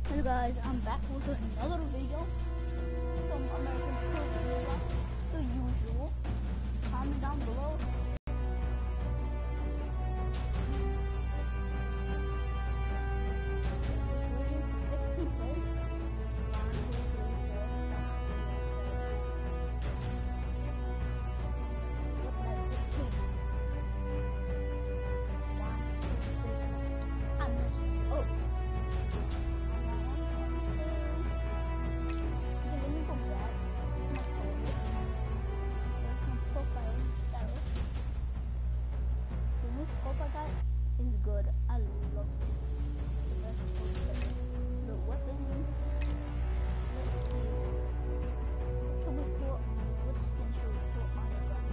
Hey guys, I'm back with another video. Some American food, the usual. Comment down below. Is good. I love it. The weapon. What can we put? What skin should we put on the ground?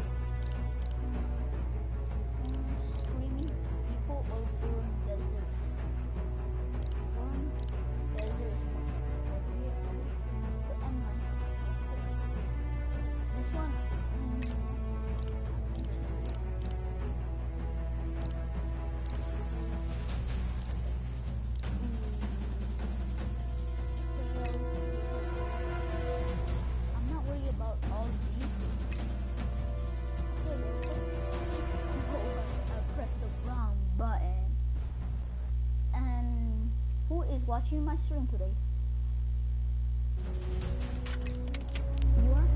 Screaming people or burn desert? Burn desert is most here. Put M9. This one. Watching my stream today. You are?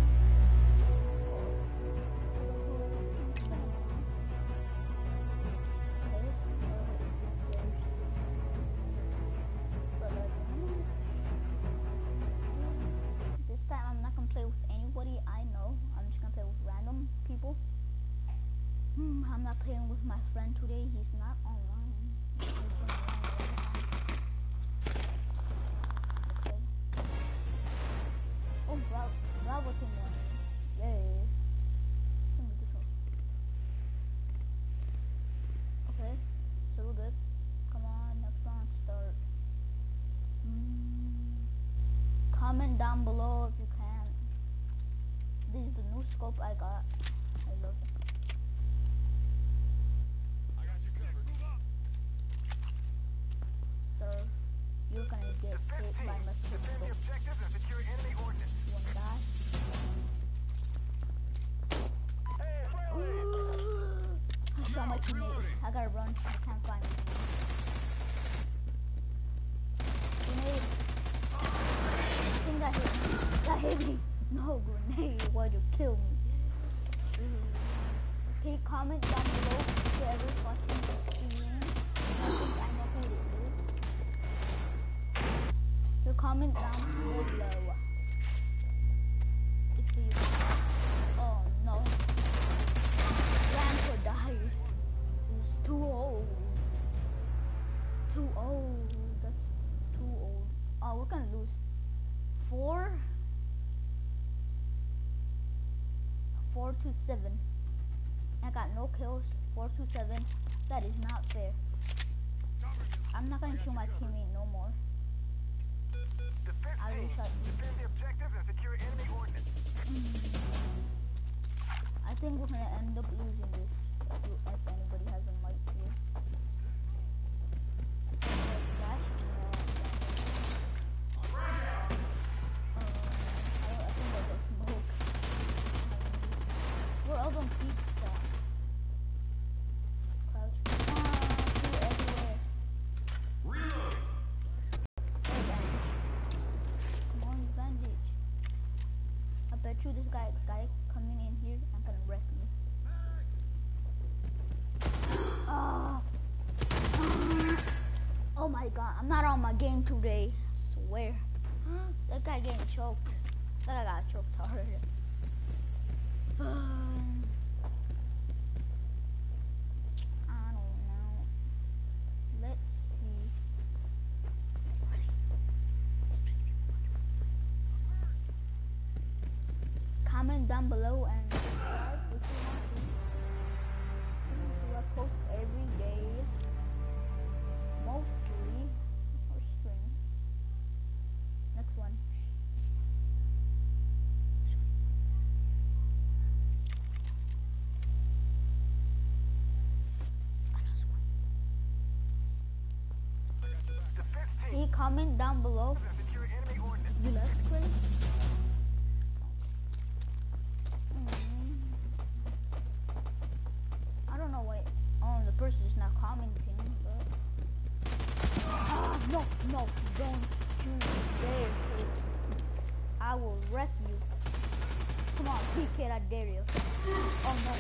This time I'm not gonna play with anybody I know. I'm just gonna play with random people. I'm not playing with my friend today. He's not online. Oh, Bravo team won. Yay. Let me do this one. Okay, so we're good. Come on, next round, start. Comment down below if you can. This is the new scope I got. I love it. I got you covered. Move up. So, you're gonna get hit by my scope. Defend the objective and secure enemy ordnance. You wanna die? I shot my teammate. I gotta run. I can't find him. Grenade. I think that hit me. That hit me. No grenade. Why'd you kill me? Okay, comment down below whoever's watching the stream. I think I know who it is. So comment down below. If you... Oh no. Grandpa died. He's too old. Too old. That's too old. Oh, we're gonna lose. 4 to 7. I got no kills. 4 to 7. That is not fair. I'm not gonna shoot my teammate no more. I will shot you. Defend the objective and secure enemy ordnance. I think we're gonna end up losing this if anybody has a mic here. I think I got smoke. We're all on pizza. Crouch. Two everywhere. Reload. Oh, bandage. Come on, bandage. I bet you this guy coming in here and gonna wreck me. Oh my god, I'm not on my game today. I swear. That guy getting choked. That guy got choked hard. I don't know. Let's see. Comment down below and subscribe if you want to. I post every day. Mostly. Or stream. Next one. comment down below. Secure enemy ordnance. You left, Chris? Mm. I don't know why. Oh, the person is not commenting, but. No, no, don't you dare, kid. I will wreck you. Come on, PK, I dare you. Oh no.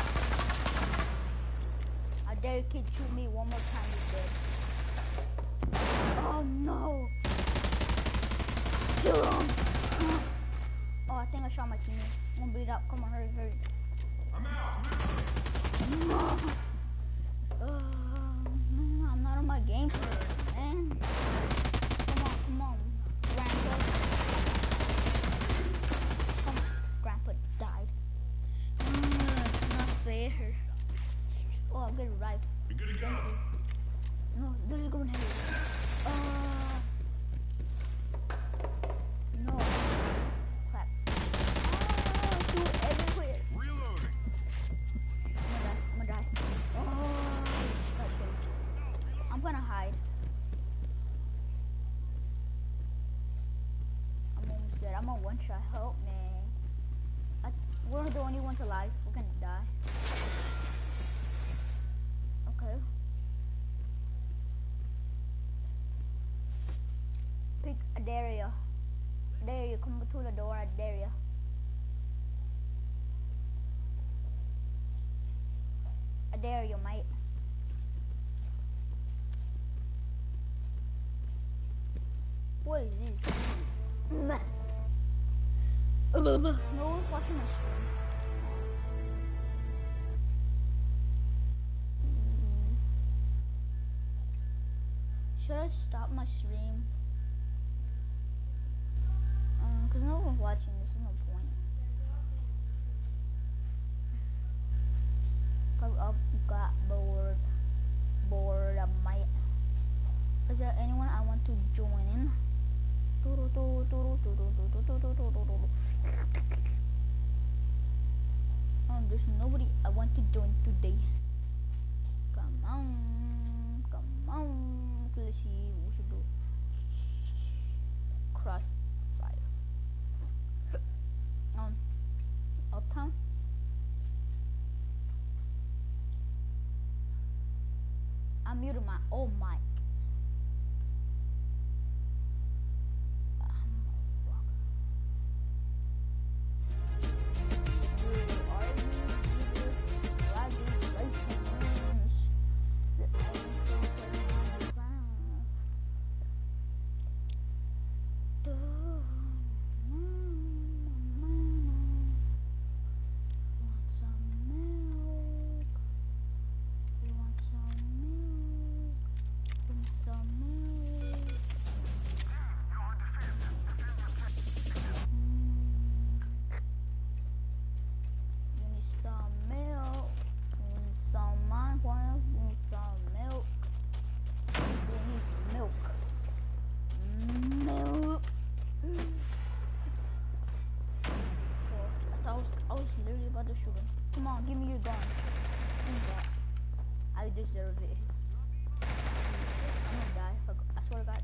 I dare you, kid, shoot me one more time, you're dead. Oh no. Kill him. Oh, I think I shot my teammate. I'm gonna beat up. Come on, hurry, hurry. I'm out. No. I'm not on my game today, man. Come on, Grandpa. Come on, Grandpa died. It's not fair. Oh, I'm getting right. You're good to go. No, they're just going here. No. Crap. Shoot everywhere. Reloading. I'm gonna die. Oh, that's shit. I'm gonna hide. I'm almost dead. I'm on one shot. Help me. We're the only ones alive. We're gonna die. Okay. Pick Adaria. Adaria, come to the door, Adaria. Adaria, mate. What is this? No one's watching my stream. Should I stop my stream? Cause no one's watching. There's no point. Cause I got bored. I might. Is there anyone I want to join in? There's nobody I want to join today. Come on. Let's see what we should do. Crossfire. Uptown. I muted my old mic. Come on, give me your gun. I deserve it. I'm gonna die. I swear to God.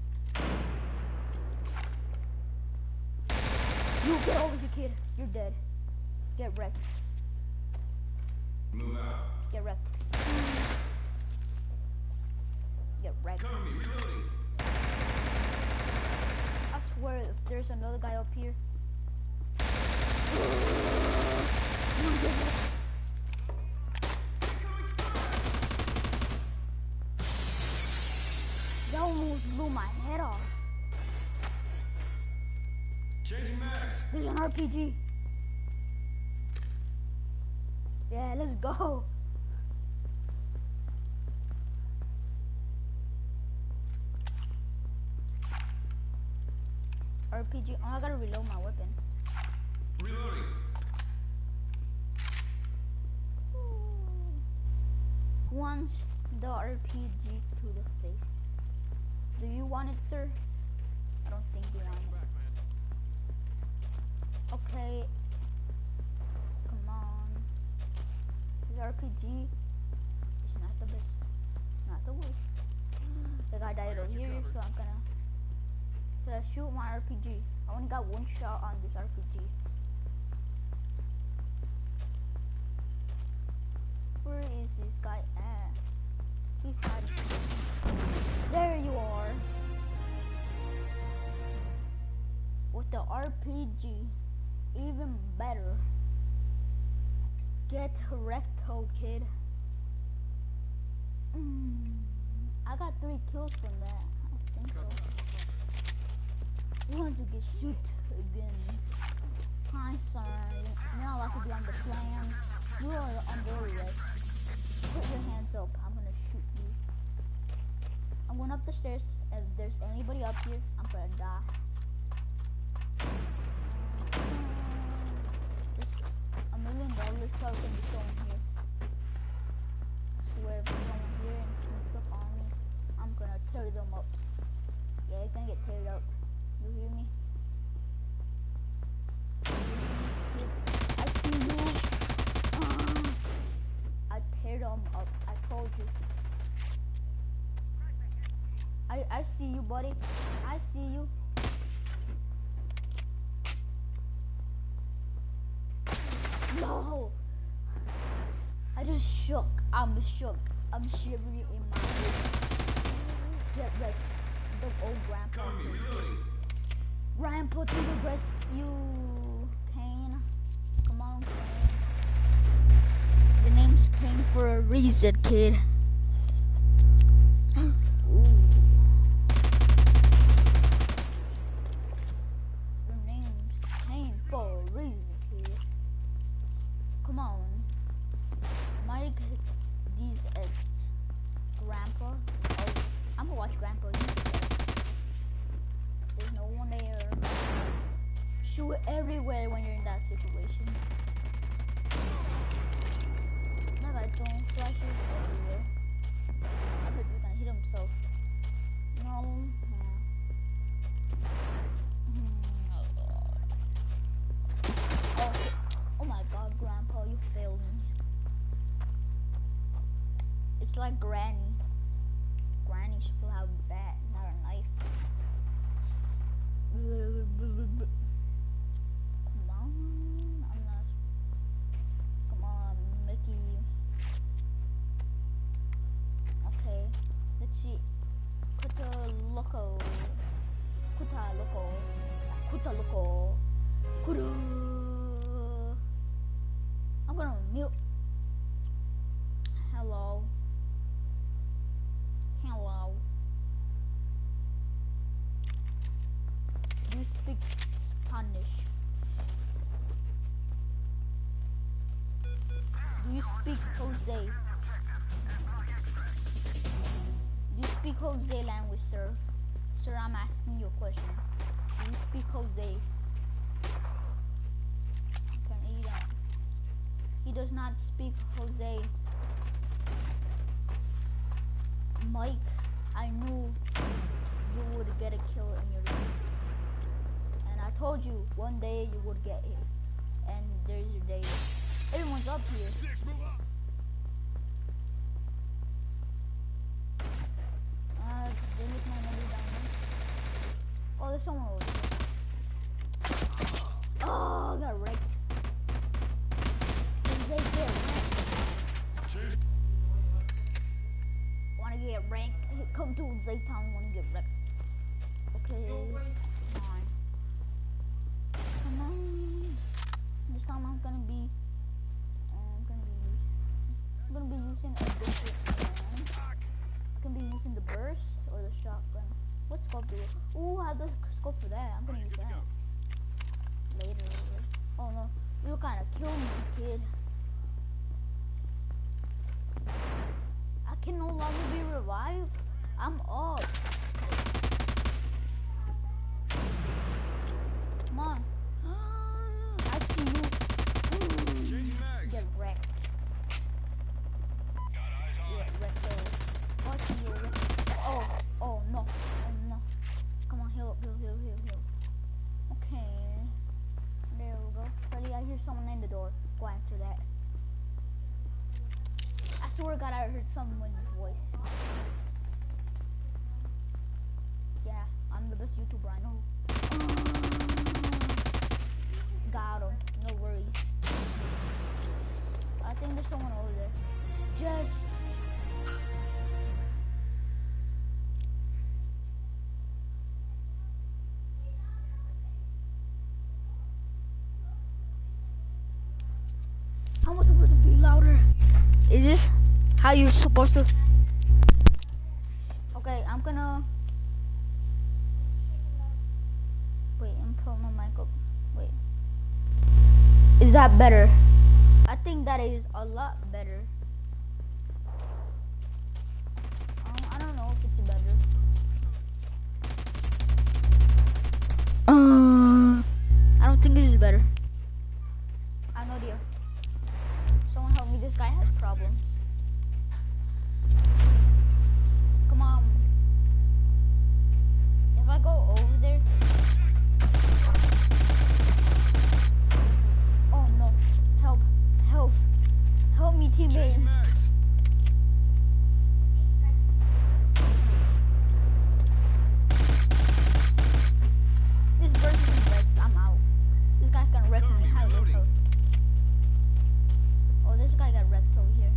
You get over here, kid. You're dead. Get wrecked. Move out. Get wrecked. Get wrecked. Cover me. Reloading. I swear, if there's another guy up here. That almost blew my head off. Changing mags. There's an RPG. Yeah, let's go. RPG. Oh, I gotta reload my weapon. Reloading. Who wants the RPG to the face? Do you want it, sir? I don't think you want it. Okay. Come on. This RPG is not the best. Not the worst. The guy died over here, so I'm gonna shoot my RPG. I only got one shot on this RPG. Where is this guy at? He's hiding. There you are. With the RPG, even better. Get recto, kid. I got 3 kills from that. I think so. You want to get shoot again? Hi, sir. You're not allowed to be on the plans. You are under arrest. Put your hands up. I'm gonna shoot you. I'm going up the stairs. If there's anybody up here, I'm gonna die. $1 million probably can be shown here. I swear if there's someone here and sneaks up on me, I'm gonna tear them up. Yeah, you're gonna get teared up. You hear me? I see you. I tear them up. I told you. I see you, buddy. I see you. No! I just shook. I'm shook. I'm shivering in my head. Get ready. The old grandpa. Cover me, reloading. Grandpa to the rescue. Kane. Come on, Kane. The name's Kane for a reason, kid. Ooh. The name's Kane for a reason, kid. Come on. Mike, these is Grandpa. Oh, I'm gonna watch Grandpa. There's no one there. Shoot everywhere when you're in that situation. That guy's throwing flashes everywhere. I bet he's gonna hit himself. No. Oh my God, Grandpa, you failed me. It's like Granny. Granny should have a bat, not a knife. Come on, I'm not. Come on, Mickey. Okay, let's see. Kuta loco. I'm gonna mute. Hello. Do you speak Spanish? Do you speak Jose? Do you speak Jose language, sir? Sir, I'm asking you a question. Do you speak Jose? He does not speak Jose. Mike, I knew you would get a kill in your life. And I told you one day you would get it. And there's your day. Everyone's up here. They look my number down there. Oh, there's someone over there. Oh, I got wrecked. They get wrecked. Wanna get wrecked? Come to Zaytown, wanna get wrecked. Okay, fine. Come on. This time I'm gonna be using a different gun. I can be using the burst or the shotgun. What scope do it? Ooh, I have the scope for that. I'm gonna use that later. Oh no, you kinda killed me, kid. I can no longer be revived. I'm up. Come on. I see you. Changing mags. Get wrecked. Get wrecked. Oh, I see you. Oh no. Oh no. Come on, heal up, heal. Okay. There we go. Freddy, I hear someone in the door. Go answer that. I swear to God, I heard someone's voice. I'm the best YouTuber I know. Got him. No worries. I think there's someone over there. Just. How am I supposed to be louder? Is this how you're supposed to? Okay, I'm gonna. Wait, I'm putting my mic up. Wait. Is that better? I think that is a lot better. I don't know if it's better. I don't think this is better. I have no idea. Someone help me. This guy has problems. Come on. If I go over there. Oh no. Help. Help. Help me, teammate. Changing mags. This burst is the best. I'm out. This guy's gonna wreck me. Hi, Reloading. Loco. Oh, this guy got wrecked over here.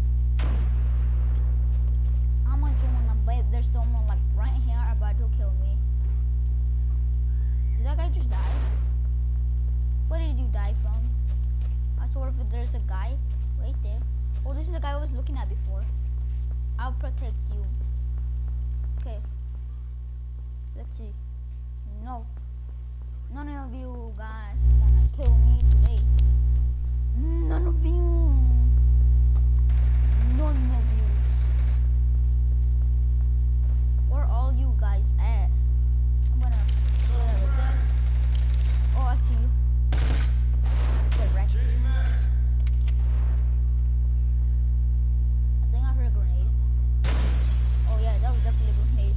I'm on someone, but there's someone like right here about to kill me. Did that guy just die? Where did you die from? I swear if there's a guy right there. Oh, this is the guy I was looking at before. I'll protect you. Okay. Let's see. No. None of you guys gonna kill me today. None of you. None of you. Where are all you guys at? I'm gonna go there with them. Oh, I see you. Get wrecked. Changing mags. I think I heard a grenade. Oh yeah, that was definitely a grenade.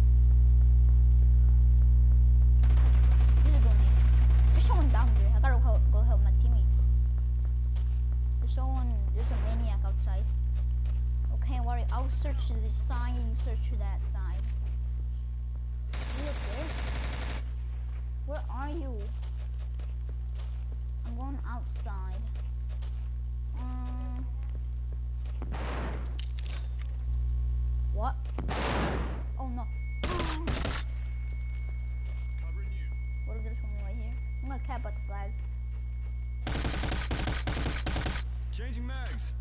There's a grenade. There's someone down there. I gotta go help my teammates. There's a maniac outside. Okay, worry. I'll search this side, you search that side. You up there? Where are you? I'm going outside. What? Oh no. Covering you. What is there something right here? I'm gonna cap out the flag. Changing mags.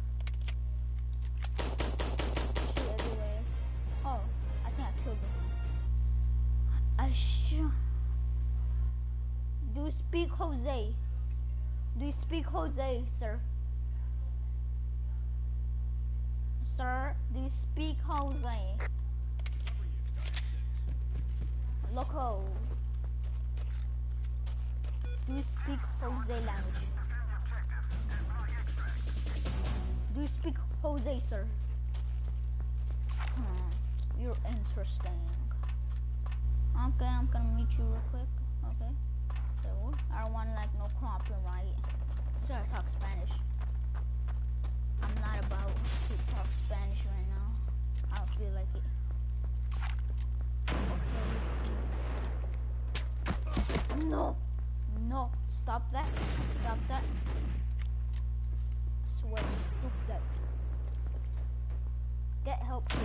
Shoot everywhere. Oh, I think I killed him. Do you speak Jose? Do you speak Jose, sir? Sir, do you speak Jose? Loco. Do you speak Jose language? Do you speak Jose, sir? You're interesting. Okay, I'm gonna meet you real quick. Okay. So I don't want like no copyright. You gotta talk Spanish. I'm not about to talk Spanish right now. I don't feel like it. Okay. No. No. Stop that. Stop that. I swear, stop that. Get help, please.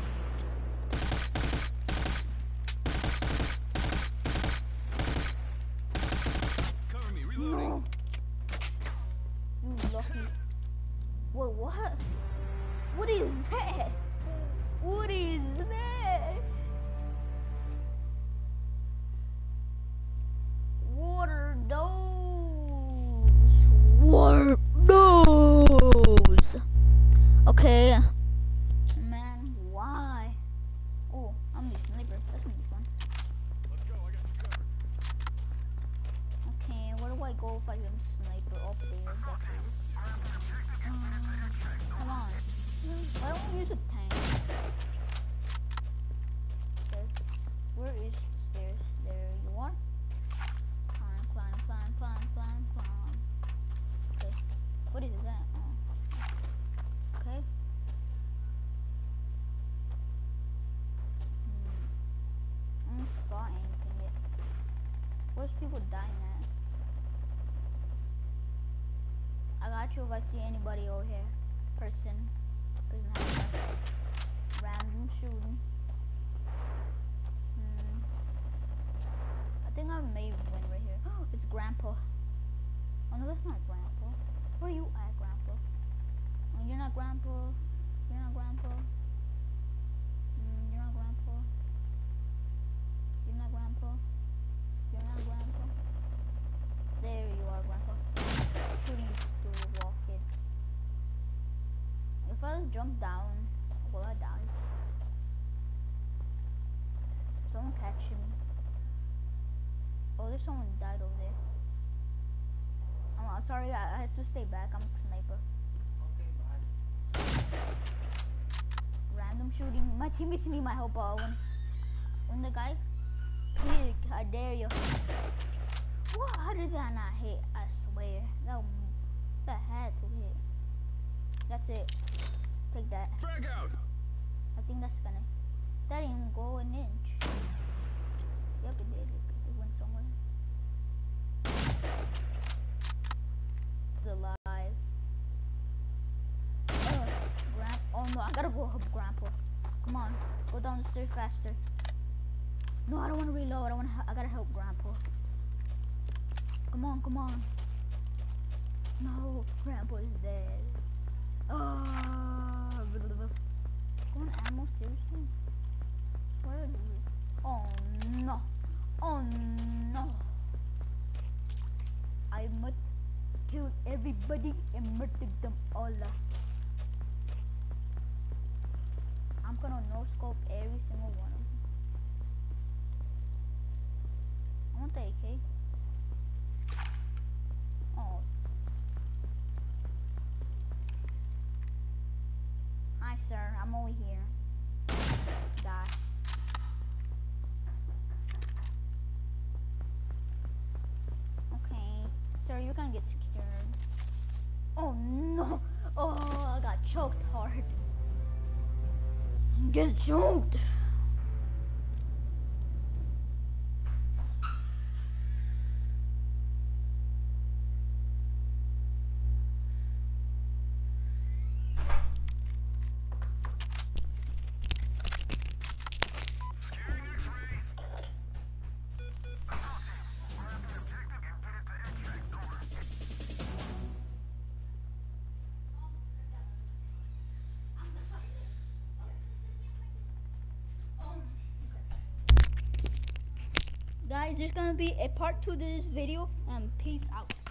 Cover me. Reloading. No. You lucky. Wait, what? What is that? What is that? What are those? What are those? Okay. Man, why? Oh, I'm the sniper. That's gonna be fun. Let's go. I got you covered. Okay, where do I go if I am sniper up there? Come on. Why don't we use a tank? dying at. I got you if I see anybody over here. Person. Random shooting. I think I may win right here. It's Grandpa. Oh no, that's not Grandpa. Where are you at, Grandpa? Oh, you're not Grandpa. You're not Grandpa. You're not Grandpa. You're not Grandpa. You're not Grandpa. There you are, Grandpa. Shooting through the wall, kid. If I jump down, will I die? Someone catch me. Oh, there's someone died over there. Sorry, I have to stay back. I'm a sniper. Okay, bye. Random shooting. My teammates need my help. When the guy pig, I dare you. What? How did that not hit? I swear. That had to hit. That's it. Take that. Frag out. I think that's gonna. That didn't even go an inch. Yep, it did. It went somewhere. It's alive. Oh no, I gotta go help Grandpa. Come on, go down the stairs faster. No, I don't want to reload. I gotta help Grandpa. Come on, come on. No, Grandpa is dead. Oh, going ammo, seriously? Where are you? Oh no. Oh no. I must kill everybody and murder them all. I'm gonna no scope every single one of them. I want the AK. Oh. Hi sir, I'm only here. Die. Okay. Sir, you're gonna get secured. Oh no! Oh, I got choked hard. Get choked! Guys, there's gonna be a part 2 to this video, and peace out.